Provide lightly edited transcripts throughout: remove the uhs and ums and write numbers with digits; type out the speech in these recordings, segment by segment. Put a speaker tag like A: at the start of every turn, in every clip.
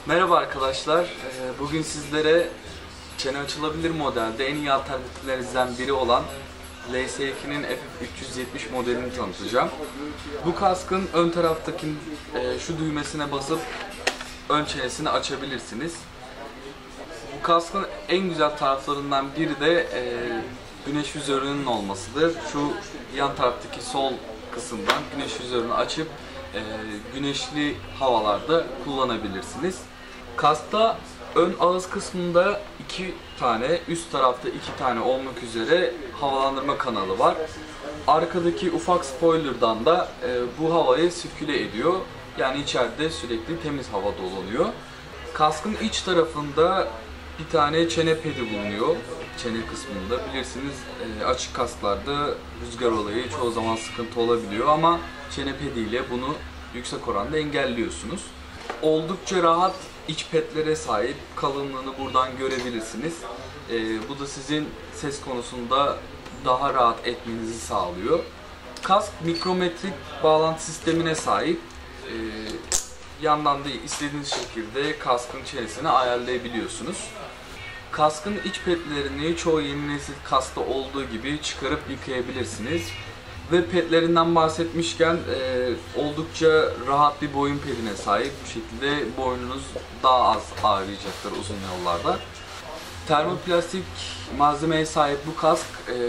A: Merhaba arkadaşlar. Bugün sizlere çene açılabilir modelde en iyi alternatiflerimizden biri olan LS2'nin FF370 modelini tanıtacağım. Bu kaskın ön taraftaki şu düğmesine basıp ön çenesini açabilirsiniz. Bu kaskın en güzel taraflarından biri de güneş vizörünün olmasıdır. Şu yan taraftaki sol kısımdan güneş vizörünü açıp güneşli havalarda kullanabilirsiniz. Kaskta ön ağız kısmında 2 tane, üst tarafta 2 tane olmak üzere havalandırma kanalı var. Arkadaki ufak spoiler'dan da bu havayı sirküle ediyor. Yani içeride sürekli temiz hava dolanıyor. Kaskın iç tarafında bir tane çene pedi bulunuyor. Çene kısmında. Bilirsiniz açık kasklarda rüzgar olayı çoğu zaman sıkıntı olabiliyor ama çene pedi ile bunu yüksek oranda engelliyorsunuz. Oldukça rahat iç petlere sahip, kalınlığını buradan görebilirsiniz. Bu da sizin ses konusunda daha rahat etmenizi sağlıyor. Kask mikrometrik bağlantı sistemine sahip. Yandan da istediğiniz şekilde kaskın çenesini ayarlayabiliyorsunuz. Kaskın iç petlerini çoğu yeni nesil kaskta olduğu gibi çıkarıp yıkayabilirsiniz. Ve pedlerinden bahsetmişken oldukça rahat bir boyun pedine sahip. Bu şekilde boynunuz daha az ağrıyacaktır uzun yollarda. Termoplastik malzemeye sahip bu kask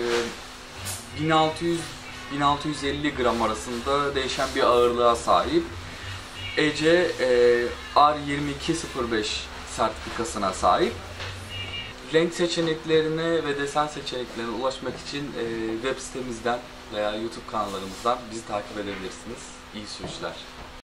A: 1600-1650 gram arasında değişen bir ağırlığa sahip. EC R2205 sertifikasına sahip. Renk seçeneklerine ve desen seçeneklerine ulaşmak için web sitemizden veya YouTube kanallarımızdan bizi takip edebilirsiniz. İyi sürüşler.